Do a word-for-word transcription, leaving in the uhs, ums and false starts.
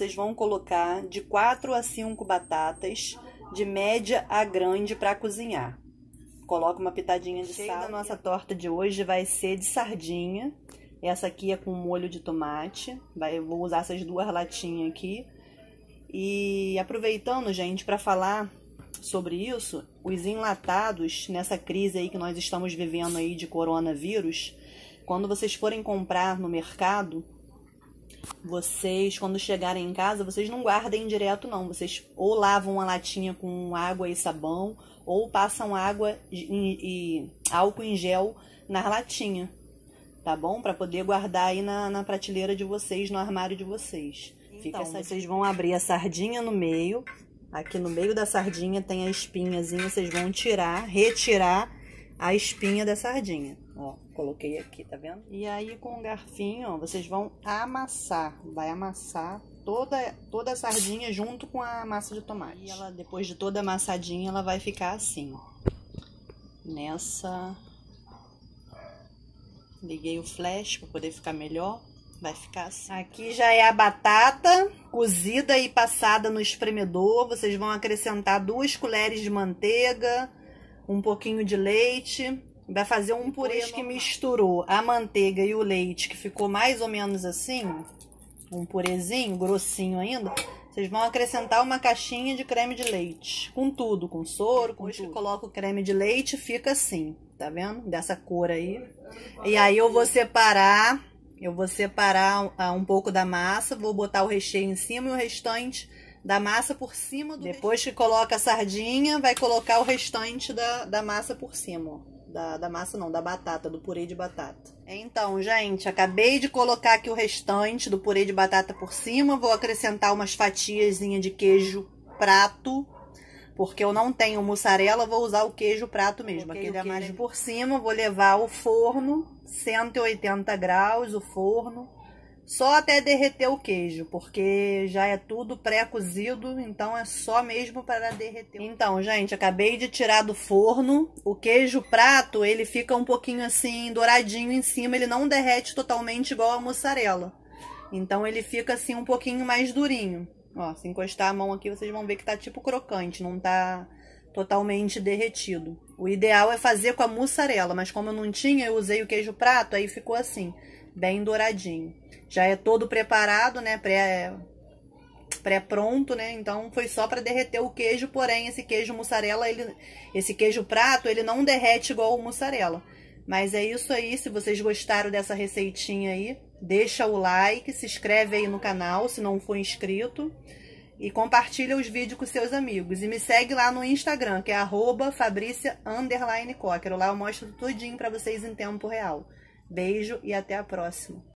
vocês vão colocar de quatro a cinco batatas, de média a grande, para cozinhar. Coloca uma pitadinha de sal. A nossa torta de hoje vai ser de sardinha. Essa aqui é com molho de tomate. Vai, eu vou usar essas duas latinhas aqui. E aproveitando, gente, para falar sobre isso, os enlatados, nessa crise aí que nós estamos vivendo aí de coronavírus, quando vocês forem comprar no mercado, vocês, quando chegarem em casa, vocês não guardem direto não. Vocês ou lavam uma latinha com água e sabão, ou passam água e, e álcool em gel na latinha, tá bom? Para poder guardar aí na, na prateleira de vocês, no armário de vocês. Fica então, essa... vocês vão abrir a sardinha no meio. Aqui no meio da sardinha tem a espinhazinha, vocês vão tirar, retirar a espinha da sardinha. Ó, coloquei aqui, tá vendo? E aí com o garfinho, ó, vocês vão amassar, vai amassar toda, toda a sardinha junto com a massa de tomate. E ela, depois de toda amassadinha, ela vai ficar assim, ó. Nessa... Liguei o flash para poder ficar melhor. Vai ficar assim. Aqui já é a batata cozida e passada no espremedor. Vocês vão acrescentar duas colheres de manteiga, um pouquinho de leite. Vai fazer um purê que misturou a manteiga e o leite, que ficou mais ou menos assim, um purezinho, grossinho ainda. Vocês vão acrescentar uma caixinha de creme de leite, com tudo, com soro, com tudo. Depois que coloca o creme de leite, fica assim, tá vendo? Dessa cor aí. E aí eu vou separar... Eu vou separar um pouco da massa, vou botar o recheio em cima e o restante da massa por cima do Depois recheio. Que coloca a sardinha, vai colocar o restante da, da massa por cima, ó. Da, da massa não, da batata, do purê de batata. Então, gente, acabei de colocar aqui o restante do purê de batata por cima. Vou acrescentar umas fatiazinhas de queijo prato, porque eu não tenho mussarela, vou usar o queijo prato mesmo. Aquele a mais por cima, vou levar ao forno, cento e oitenta graus o forno, só até derreter o queijo, porque já é tudo pré-cozido, então é só mesmo para derreter. Então, gente, acabei de tirar do forno. O queijo prato, ele fica um pouquinho assim douradinho em cima, ele não derrete totalmente igual a mussarela. Então ele fica assim um pouquinho mais durinho. Ó, se encostar a mão aqui, vocês vão ver que tá tipo crocante, não tá totalmente derretido. O ideal é fazer com a mussarela, mas como eu não tinha, eu usei o queijo prato, aí ficou assim, bem douradinho. Já é todo preparado, né, pré, pré-pronto, né, então foi só para derreter o queijo, porém esse queijo mussarela, ele, esse queijo prato, ele não derrete igual o mussarela. Mas é isso aí, se vocês gostaram dessa receitinha aí, deixa o like, se inscreve aí no canal, se não for inscrito, e compartilha os vídeos com seus amigos. E me segue lá no Instagram, que é arroba Fabrícia underline Cocker. Lá eu mostro tudinho pra vocês em tempo real. Beijo e até a próxima.